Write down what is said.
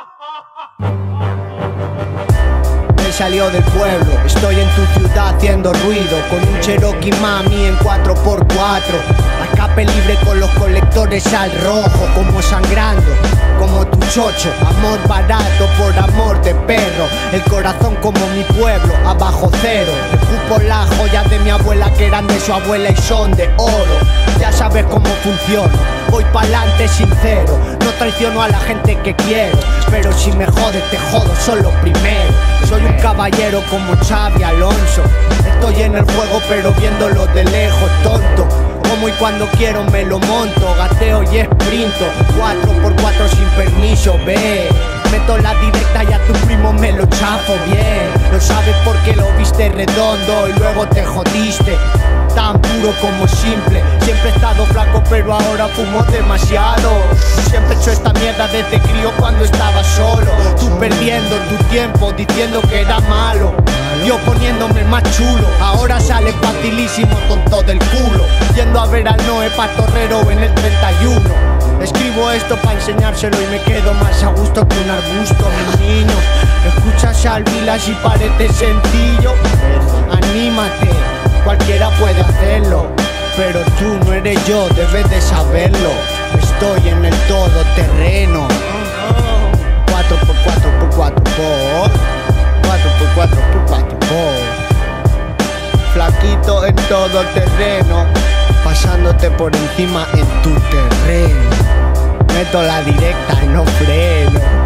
Me salió del pueblo, estoy en tu ciudad haciendo ruido, con un Cherokee mami en 4x4. Escape libre con los colectores al rojo, como sangrando, como tu chocho. Amor barato por amor de perro, el corazón como mi pueblo, abajo cero. Escupo las joyas de mi abuela que eran de su abuela y son de oro. Ya sabes cómo funciono, voy pa'lante sincero. No traiciono a la gente que quiero, pero si me jodes te jodo, son los primeros. Soy un caballero como Xavi Alonso, estoy en el juego pero viéndolo de lejos, tonto. Como y cuando quiero me lo monto, gateo y sprinto, 4x4 sin permiso, ve. Meto la directa y a tu primo me lo chafo bien. Lo sabes porque lo viste redondo y luego te jodiste. Tan puro como simple, siempre he estado flaco pero ahora fumo demasiado. Siempre he hecho esta mierda desde crío cuando estaba solo. Tú perdiendo tu tiempo diciendo que era malo, yo poniéndome más chulo. Ahora sale facilísimo tonto del culo, yendo a ver al Noé pa' Torrero en el 31. Escribo esto pa' enseñárselo y me quedo más a gusto que un arbusto, mi niño. Escuchas al Vilas y parece sencillo. Anímate, cualquiera puede hacerlo, pero tú no eres yo, debes de saberlo. Estoy en el todoterreno, 4x4x4x 4x4x4x flaquito en todo terreno, pasándote por encima en tu terreno. Meto la directa y no freno.